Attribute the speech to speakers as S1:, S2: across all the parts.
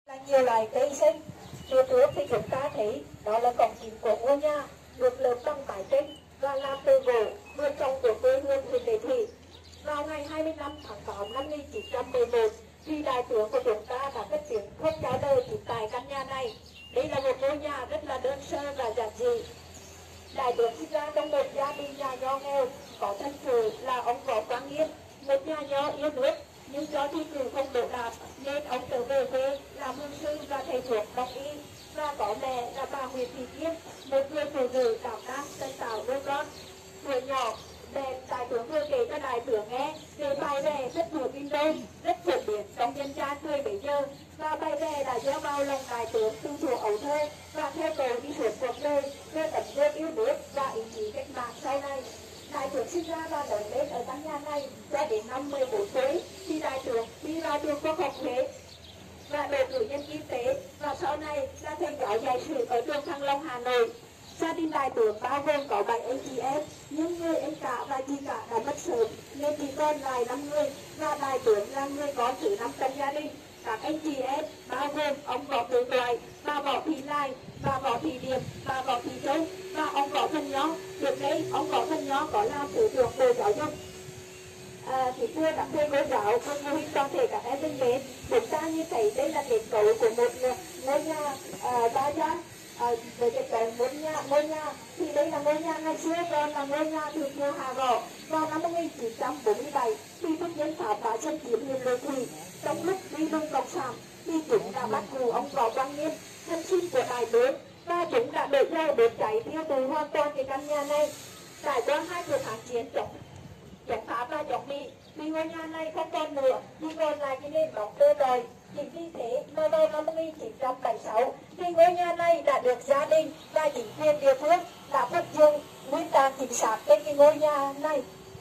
S1: Là nhiều loại cây xanh. Phía trước thì chúng ta thấy đó là cổng chính của ngôi nhà được lợp bằng mái tranh và làm từ gỗ vườn trồng của quê hương huyện Lệ Thủy. Vào ngày 25 tháng 8 năm 1911, thì đại tướng của chúng ta đã cất tiếng không chào đời chính tại căn nhà này. Đây là một ngôi nhà rất là đơn sơ và giản dị. Đại tướng sinh ra trong một gia đình nhà nho nghèo, có thân phụ là ông Võ Quang Nghiêm, một nhà nho yêu nước, nhưng do thi cử không đỗ đạt nên ông trở về quê làm hương sư và thầy thuốc đông y, và có mẹ là bà Nguyễn Thị Kiên, một người phụ nữ đảm đang tân tạo đôi con. Tuổi nhỏ, mẹ đại tướng vừa kể cho đại tướng nghe về bài vẽ rất nổi kinh đô, rất phổ biến trong dân gian thời bấy giờ, và bài vẽ đã gieo vào lòng đại tướng từ thuở ấu thơ và theo cầu đi suốt cuộc đời về tấm gương yêu nước và ý chí cách mạng sau này. Đại tướng sinh ra và lớn lên ở căn nhà này cho đến năm 14 tuổi thì đại tướng đi vào trường Quốc học Huế và được cử nhân kinh tế, và sau này là thầy giáo dạy sử ở trường Thăng Long, Hà Nội. Gia đình đại tướng bao gồm có 7 anh chị em, nhưng người anh cả và chị cả đã mất sớm nên chỉ còn lại 5 người, và đại tướng là người con thứ 5 trong gia đình. Các anh chị em bao gồm ông Võ Tử Toại, bà Võ Thị Lai, bà Võ Thị Điệp, bà Võ Thị Châu và ông Võ Thân Nho. Được đây, ông Võ Thân Nho có làm thứ trưởng Bộ Giáo dục. Thì thưa các thầy cô giáo, cùng phụ huynh toàn thể các em thân mến, chúng ta như thấy đây là kết cấu của một ngôi nhà ba gian. Với kết cấu ngôi nhà thì đây là ngôi nhà ngày xưa, còn là ngôi nhà được vua Hà Võ vào năm 1947 khi thực dân Pháp đã xâm chiếm huyện Lệ Thủy. Trong lúc đi đông cộng sản thì chúng đã bắt tù ông Võ Quang Nghiêm, thân sinh của đại tướng, và chúng đã đẩy dao đốt cháy thiêu tù hoàn toàn cái căn nhà này. Trải qua 2 cuộc kháng chiến chống Pháp và chống Mỹ, vì ngôi nhà này không còn nữa, chỉ còn lại cái nền móng tơ đồi. Chính vì thế mà vào năm 1976 thì ngôi nhà này đã được gia đình và chính quyền địa phương đã phục dựng nguyên tàn chính xác trên cái ngôi nhà này.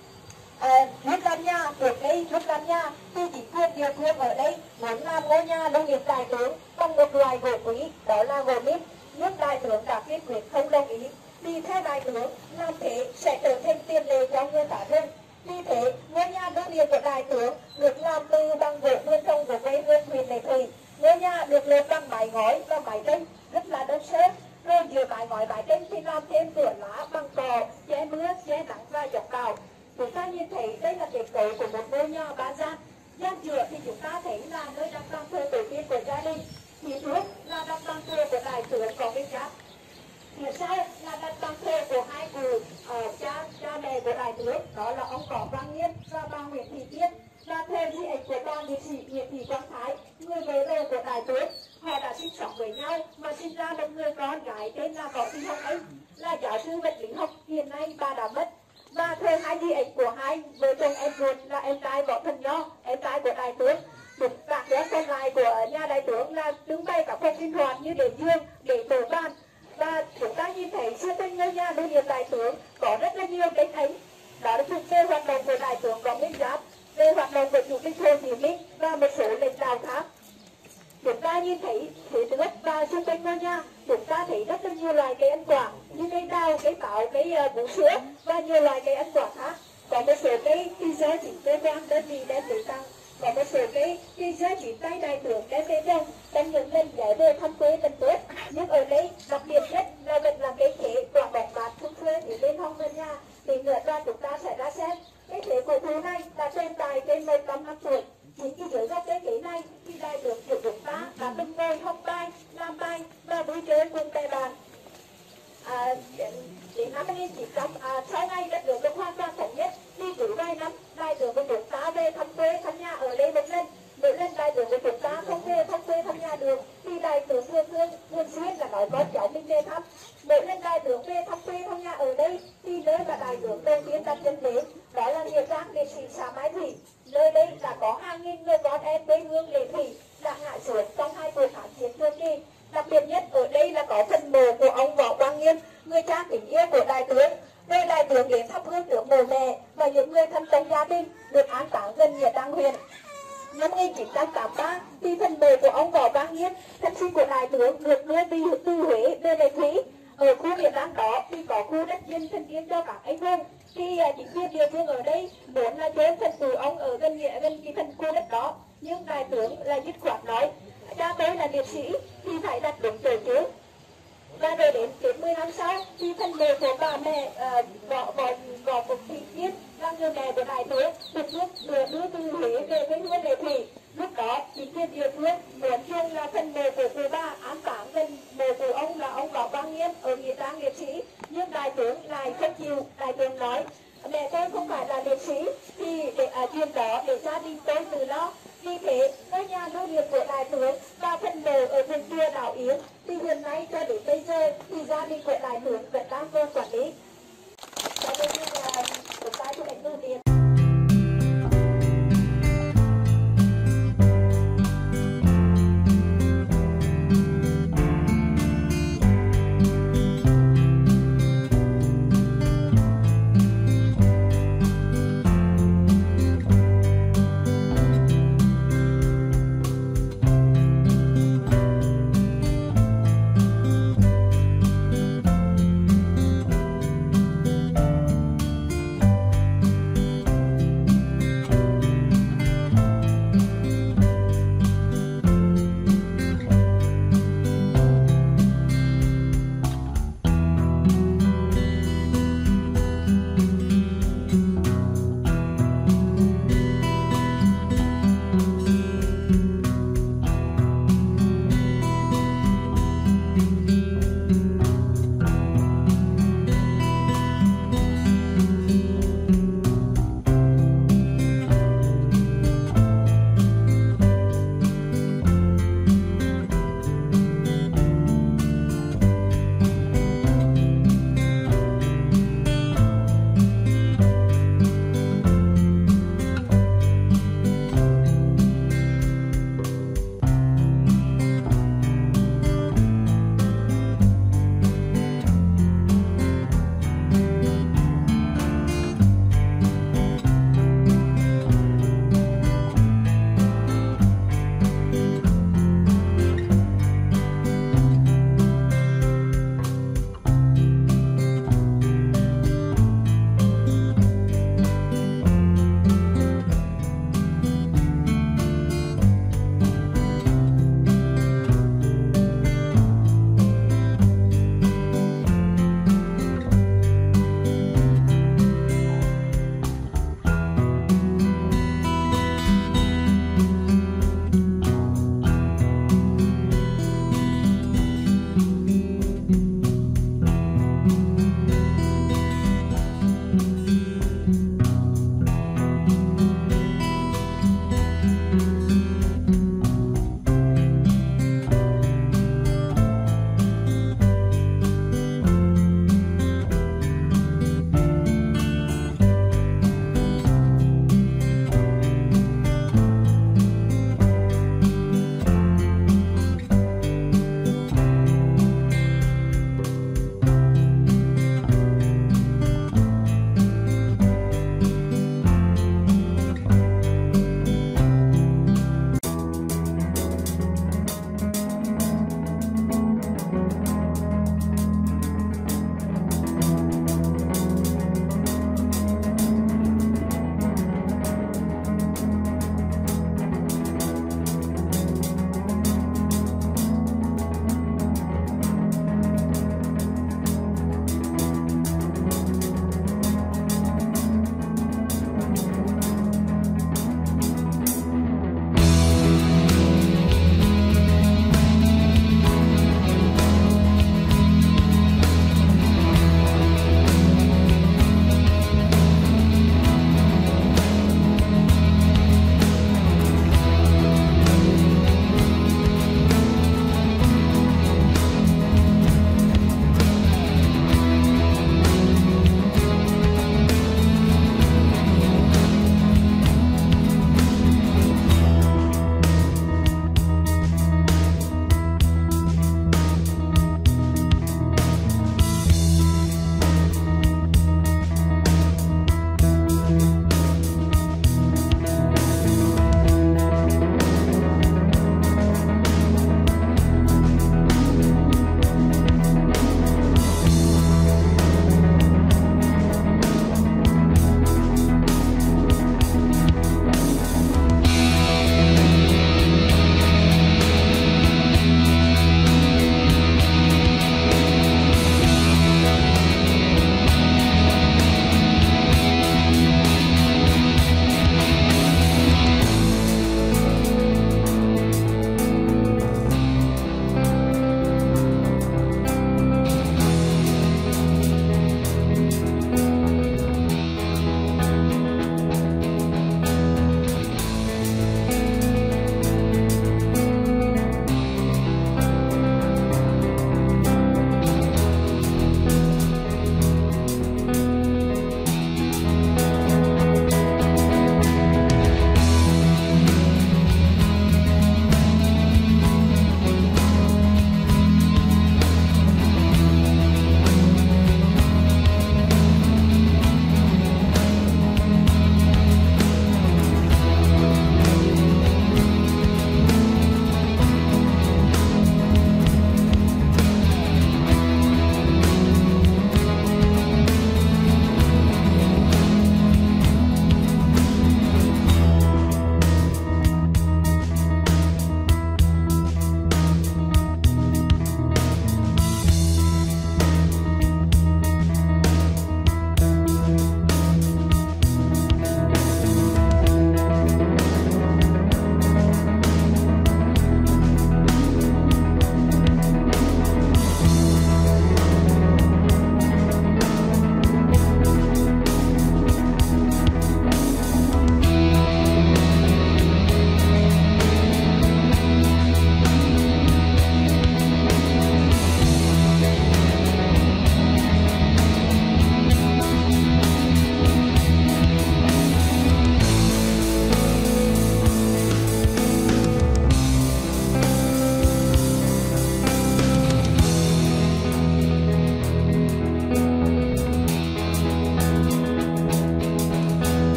S1: Lúc làm nhà trước đây, lúc làm nhà thì chính quyền địa phương ở đây muốn làm ngôi nhà lưu niệm đại tướng bằng một loại gỗ quý, đó là gỗ mít, nhưng đại tướng đã kiên quyết không đồng ý. Vì theo đại tướng làm thế sẽ trở thành tiền lệ cho người ta hơn. Vì thế, ngôi nhà lưu niệm của đại tướng được làm từ bằng gỗ vườn trồng của quê hương huyện Lệ Thủy. Ngôi nhà được lợp bằng mái ngói và mái tranh rất là đơn sơ. Rồi giữa mái ngói mái tranh thì làm thêm cửa lá bằng cỏ, che mưa, che nắng và chống bão. Chúng ta nhìn thấy đây là kết cấu của một ngôi nhà ba gian. Gian giữa thì chúng ta thấy là nơi đặt bàn thờ tổ tiên của gia đình. Phía trước là đặt bàn thờ của đại tướng có bên giáp. Phía sau là đặt bàn thờ của hai cụ cha mẹ của đại tướng, đó là ông Võ Quang Nghiêm và bà Nguyễn Thị Kiên. Và theo di ảnh của bà liệt sĩ Nguyễn Thị Quang Thái, người vợ đời của đại tướng, họ đã sinh sống với nhau và sinh ra một người con gái tên là Võ Thị Hồng Anh, là giáo sư vật lý học, hiện nay bà đã mất. Và theo hai di ảnh của hai vợ chồng em ruột là em trai Võ Thần Nho, em trai của đại tướng. Các em còn lại của nhà đại tướng là trưng bày các phòng sinh hoạt như để dương, để tổ ban. Và chúng ta nhìn thấy xung quanh ngôi nhà lưu niệm đại tướng có rất là nhiều cái thánh. Đó là thuộc về hoạt động của đại tướng Võ Nguyên Giáp, về hoạt động của Chủ tịch Hồ Chí Minh và một số lãnh đạo khác. Chúng ta nhìn thấy phía trước và xung quanh ngôi nhà, chúng ta thấy rất là nhiều loài cây ăn quả như cây đào, cây táo, cây bú sữa và nhiều loài cây ăn quả khác. Có một số cây thì rơi chỉ cây vang đơn vị đem đến tăng. Có một số cây thì rơi chỉ tay đại tướng đem đến trồng trong những lần giải về thăm quê tân tốt. Nhưng ở đây đặc biệt nhất là vẫn là cây khế quả bóng mát phun phê thì bên hông bên nhà. Thì ngược ra chúng ta sẽ ra xem cái khế cổ thụ này đã tồn tại trên 15 năm tuổi. Chính cái dưới gốc cây khế này thì đại tướng của chúng ta đã từng ngồi học bài, làm bài và vui chơi cùng bè bạn. Đến năm 1900, sau này đất nước được hoàn toàn thống nhất, đi cứ vài năm đại tướng của chúng ta về thăm quê thăm nhà ở đây một lần. Mỗi lần đại tướng của chúng ta không về thăm quê thăm nhà được thì đại tướng thường xuyên là nói con cháu mình về thăm. Mỗi lần đại tướng về thăm quê thăm nhà ở đây thì nơi mà đại tướng đầu tiên đặt chân đến đó là nghĩa trang liệt sĩ xã Mai Thủy. Nơi đây đã có hàng nghìn người con em quê hương Lệ Thủy đã ngã xuống trong 2 cuộc kháng chiến thường kỳ. Đặc biệt nhất ở đây là có phần mộ của ông Võ Quang Nghiêm, người cha kính yêu của đại tướng. Nơi đại tướng đến thắp hương tưởng mồ mẹ và những người thân trong gia đình được an táng gần nghĩa trang huyện. Năm 1983 thì phần mộ của ông Võ Quang Nghiêm, thân sinh của đại tướng, được đưa từ Huế về Lệ Thủy. Ở khu nghĩa trang đó thì có khu đất riêng thân thiêng cho các anh hùng. Thì chính quyền địa phương ở đây muốn là chôn phần của ông ở gần cái phần khu đất đó, nhưng đại tướng là dứt khoát nói cha tôi là liệt sĩ thì phải đặt đúng chỗ trước. Và rồi đến 10 năm sau thì phần mộ của bà mẹ bỏ cuộc thị tiết là người mẹ của đại tướng được đưa từ Huế về với Huế Lệ Thủy. Lúc đó chính quyền địa phương muốn chung là phần mộ của cụ bà án táng gần mộ của ông là ông Võ Quang Nghiêm ở nghĩa trang liệt sĩ, nhưng đại tướng lại không chịu. Đại tướng nói mẹ tôi không phải là liệt sĩ thì để chuyện đó để gia đình tôi tự lo. Vì thế ngôi nhà lưu niệm của đại tướng và phần mộ ở vùng chùa Đảo Yến thì hiện nay cho đến bây giờ thì gia đình của đại tướng vẫn đang cơ quản lý. Và đây là một cái của anh lưu niệm.